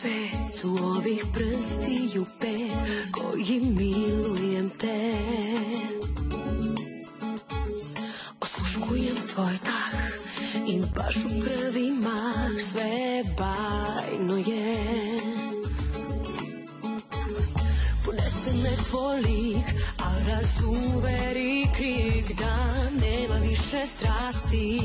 svetu ovih prstiju pet koji milujem te. Osluškujem tvoj dah i baš u prvi mah sve bajno je. Ponese me tvoj lik, a razuveri krik da nema više strasti.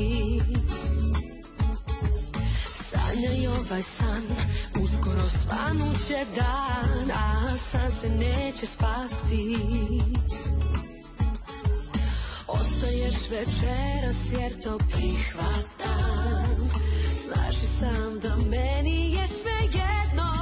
Sanjaj ovaj san, uskoro svanuće dan, a san se neće spasti. Ostaješ večeras jer to prihvatam. Znaš i sam da meni je sve jedno.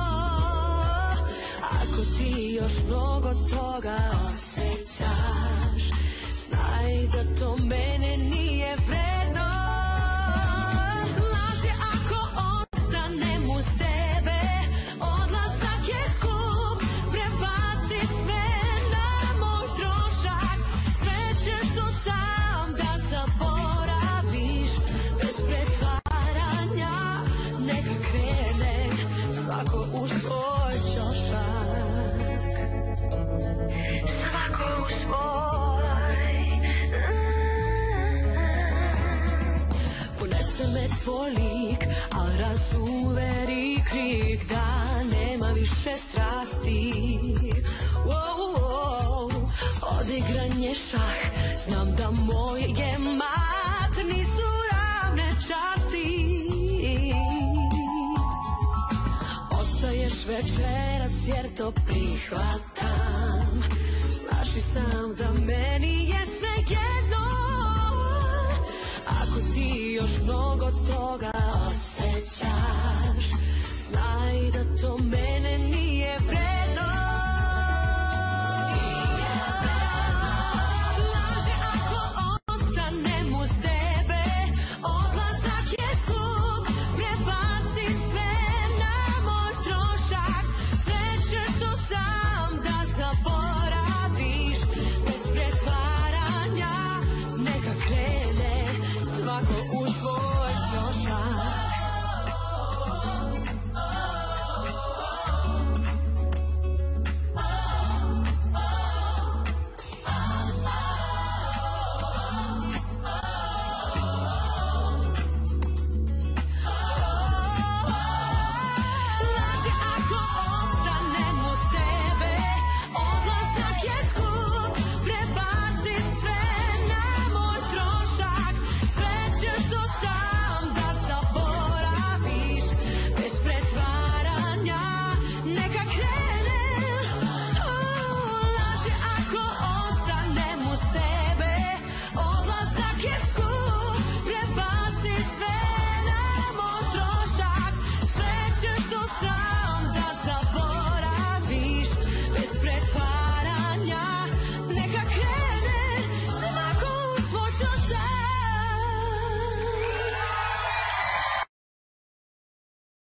Ako ti još mnogo toga osjećaš, znaj da to mene nije vredno. Laž je ako ostanem uz tebe, odlazak je skup, prebaci sve na moj trošak. Sve ćeš to sam da zaboraviš, bez pretvaranja neka krene svako u svoj ćošak. Svako u svoj. Ponese me tvoj lik, a razuveri krik da nema više strasti. Odigranje šah, znam da moj je mat, nisu ravne časti. Ostaješ večeras jer to prihvatam. Znaš i sam da meni je sve jedno. Ako ti još mnogo toga osjećaš,